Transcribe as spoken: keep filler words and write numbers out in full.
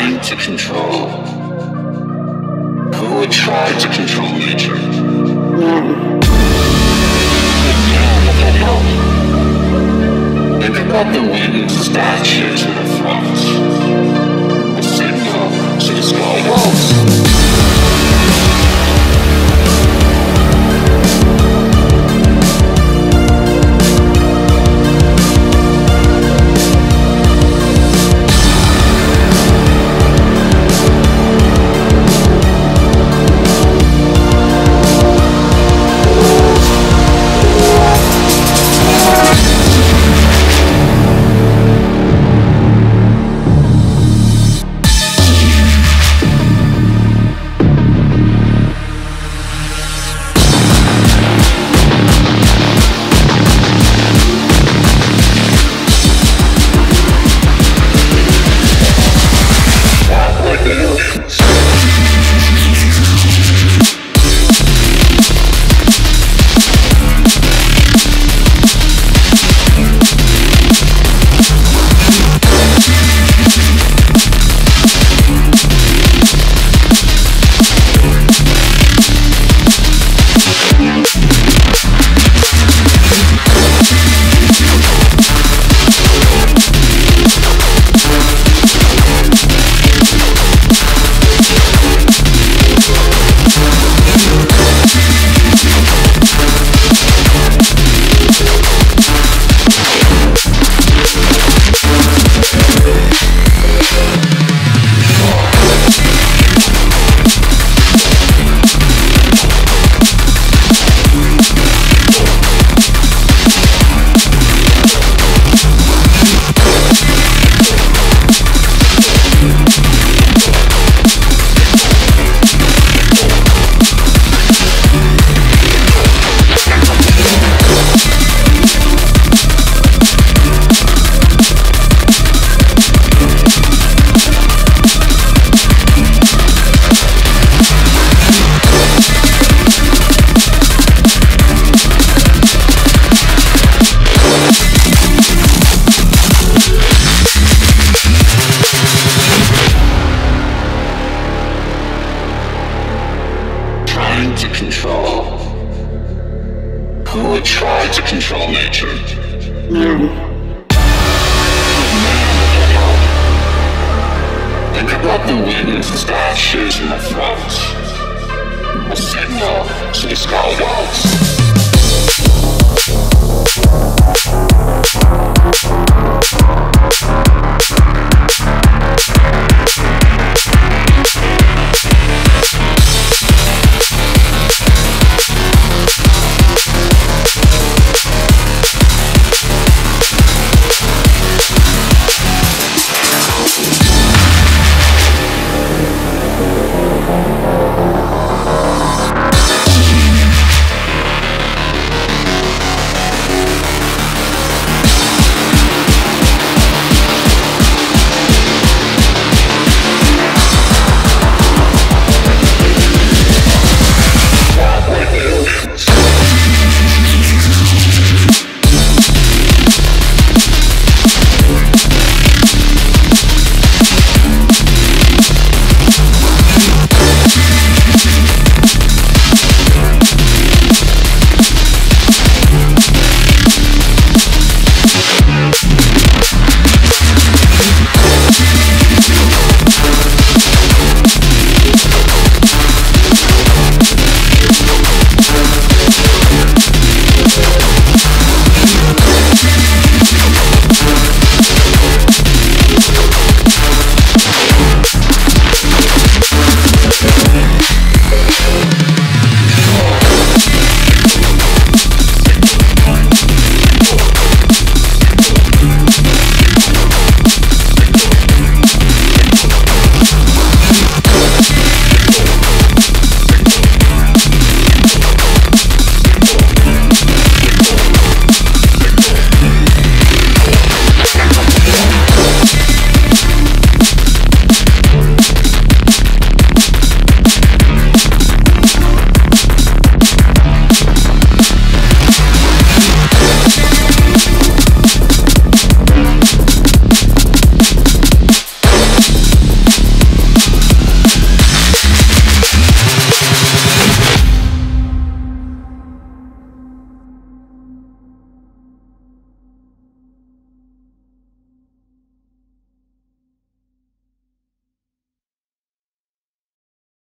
trying to control? Who would try to control nature? None. But now look at help. Think about the winds that share to the front. A signal to the sky walls. To control. Who would try to control nature? None. But now look at help. Think about the winds that shares in the front. A signal to the sky walls.